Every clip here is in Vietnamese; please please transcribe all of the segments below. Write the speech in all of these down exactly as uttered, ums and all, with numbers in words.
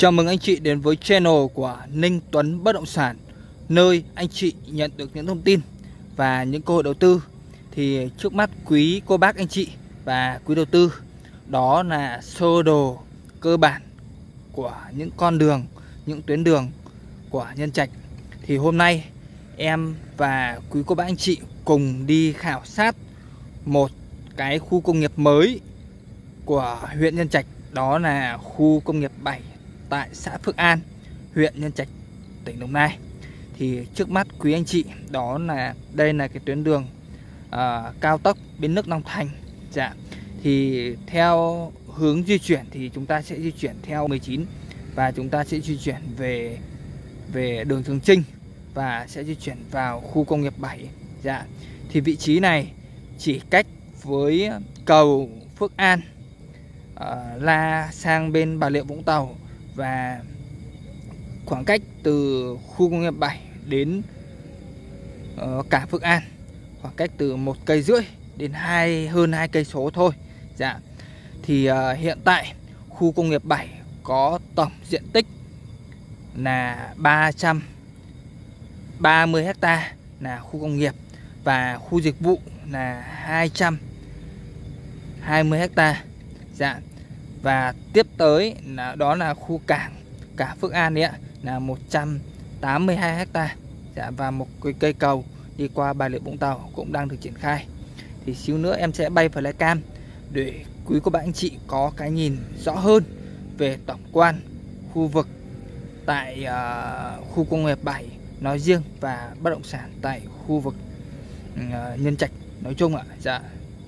Chào mừng anh chị đến với channel của Ninh Tuấn Bất Động Sản, nơi anh chị nhận được những thông tin và những cơ hội đầu tư. Thì trước mắt quý cô bác anh chị và quý đầu tư, đó là sơ đồ cơ bản của những con đường, những tuyến đường của Nhân Trạch. Thì hôm nay em và quý cô bác anh chị cùng đi khảo sát một cái khu công nghiệp mới của huyện Nhân Trạch, đó là khu công nghiệp bảy tại xã Phước An, huyện Nhân Trạch, tỉnh Đồng Nai. Thì trước mắt quý anh chị, đó là đây là cái tuyến đường uh, cao tốc Bến Lức Long Thành. Dạ. Thì theo hướng di chuyển thì chúng ta sẽ di chuyển theo mười chín và chúng ta sẽ di chuyển về về đường Trường Chinh và sẽ di chuyển vào khu công nghiệp bảy. Dạ. Thì vị trí này chỉ cách với cầu Phước An uh, la sang bên Bà Rịa Vũng Tàu, và khoảng cách từ khu công nghiệp bảy đến uh, cảng Phước An khoảng cách từ một cây rưỡi đến hai hơn hai cây số thôi. Dạ. Thì uh, hiện tại khu công nghiệp bảy có tổng diện tích là ba trăm ba mươi ha là khu công nghiệp, và khu dịch vụ là hai trăm hai mươi ha. Dạ. Và tiếp tới là đó là khu cảng cảng Phước An đấy ạ, là một trăm tám mươi hai ha. Dạ. Và một cái cây cầu đi qua Bà Rịa Vũng Tàu cũng đang được triển khai. Thì xíu nữa em sẽ bay flycam để quý cô bác anh chị có cái nhìn rõ hơn về tổng quan khu vực tại uh, khu công nghiệp bảy nói riêng và bất động sản tại khu vực uh, Nhân Trạch nói chung ạ. Dạ.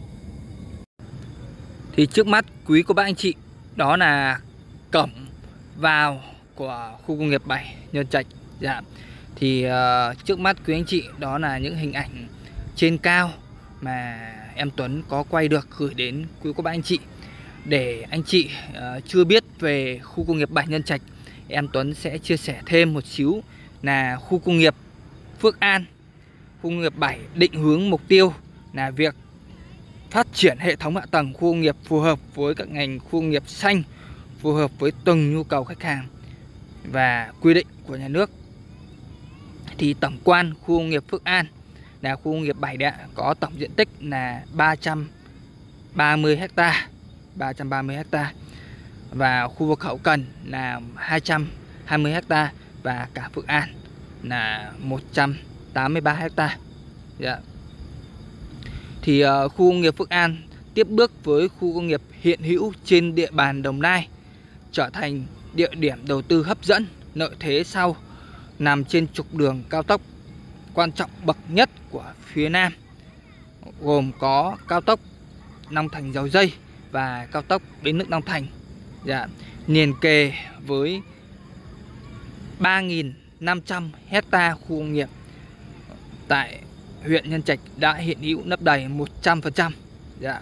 Thì trước mắt quý cô bác anh chị, đó là cổng vào của khu công nghiệp bảy Nhân Trạch. Dạ. Thì uh, trước mắt quý anh chị, đó là những hình ảnh trên cao mà em Tuấn có quay được gửi đến quý cô bác anh chị. Để anh chị uh, chưa biết về khu công nghiệp bảy Nhân Trạch, em Tuấn sẽ chia sẻ thêm một xíu là khu công nghiệp Phước An, khu công nghiệp bảy định hướng mục tiêu là việc phát triển hệ thống hạ tầng khu công nghiệp phù hợp với các ngành khu công nghiệp xanh, phù hợp với từng nhu cầu khách hàng và quy định của nhà nước. Thì tổng quan khu công nghiệp Phước An là khu công nghiệp bảy đấy, có tổng diện tích là ba trăm ba mươi ha, ba trăm ba mươi ha, và khu vực hậu cần là hai trăm hai mươi ha, và cả Phước An là một trăm tám mươi ba ha. Dạ. Thì uh, khu công nghiệp Phước An tiếp bước với khu công nghiệp hiện hữu trên địa bàn Đồng Nai, trở thành địa điểm đầu tư hấp dẫn, lợi thế sau, nằm trên trục đường cao tốc quan trọng bậc nhất của phía Nam, gồm có cao tốc Long Thành - Dầu Giây và cao tốc Bến Lức Long Thành. Dạ. Liền kề với ba nghìn năm trăm hecta khu công nghiệp tại huyện Nhân Trạch đã hiện hữu lấp đầy một trăm phần trăm. Dạ.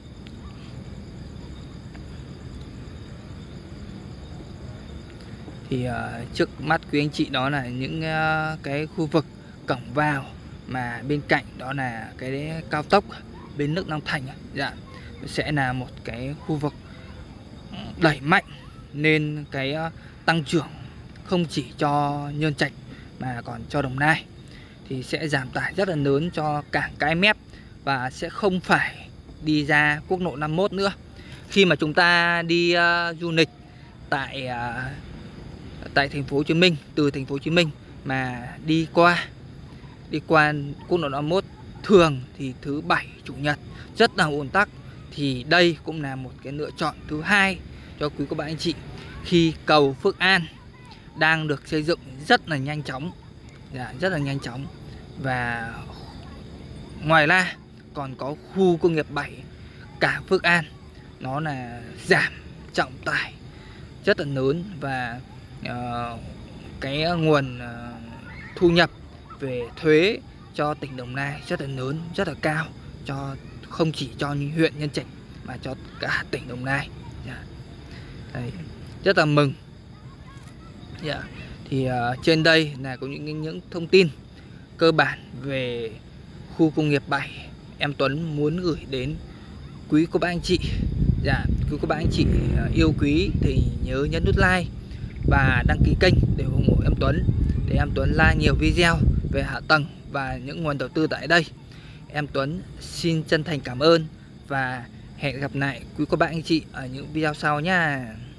Thì uh, trước mắt quý anh chị, đó là những uh, cái khu vực cổng vào, mà bên cạnh đó là cái cao tốc Bến Lức Long Thành. Dạ. Sẽ là một cái khu vực đẩy mạnh nên cái uh, tăng trưởng không chỉ cho Nhân Trạch mà còn cho Đồng Nai. Thì sẽ giảm tải rất là lớn cho cảng Cái Mép và sẽ không phải đi ra quốc lộ năm mươi mốt nữa. Khi mà chúng ta đi uh, du lịch tại uh, tại thành phố Hồ Chí Minh, từ thành phố Hồ Chí Minh mà đi qua đi qua quốc lộ năm mươi mốt, thường thì thứ bảy chủ nhật rất là ùn tắc. Thì đây cũng là một cái lựa chọn thứ hai cho quý cô bác anh chị, khi cầu Phước An đang được xây dựng rất là nhanh chóng. Dạ, rất là nhanh chóng. Và ngoài ra còn có khu công nghiệp bảy cảng Phước An, nó là giảm trọng tải rất là lớn, và uh, cái nguồn uh, thu nhập về thuế cho tỉnh Đồng Nai rất là lớn, rất là cao, cho không chỉ cho huyện Nhân Trạch mà cho cả tỉnh Đồng Nai. Yeah. Đây, rất là mừng. Yeah. Thì uh, trên đây là có những những thông tin cơ bản về khu công nghiệp bảy em Tuấn muốn gửi đến quý cô bác anh chị. Dạ, quý cô bác anh chị yêu quý thì nhớ nhấn nút like và đăng ký kênh để ủng hộ em Tuấn, để em Tuấn ra nhiều video về hạ tầng và những nguồn đầu tư tại đây. Em Tuấn xin chân thành cảm ơn và hẹn gặp lại quý cô bác anh chị ở những video sau nha.